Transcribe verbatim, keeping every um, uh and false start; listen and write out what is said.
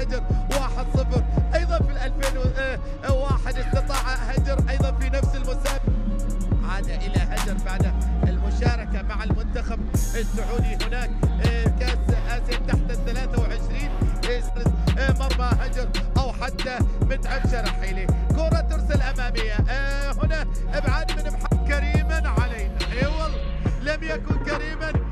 هجر واحد صفر. ايضا في ألفين وواحد استطاع هجر ايضا في نفس المسابقه، عاد الى هجر بعد المشاركه مع المنتخب السعودي هناك كاس اسيا تحت ال ثلاثة وعشرين، مرمى هجر او حتى متعب شرحيلي. كره ترسل اماميه هنا ابعاد من محمد كريما علينا. اي والله لم يكن كريما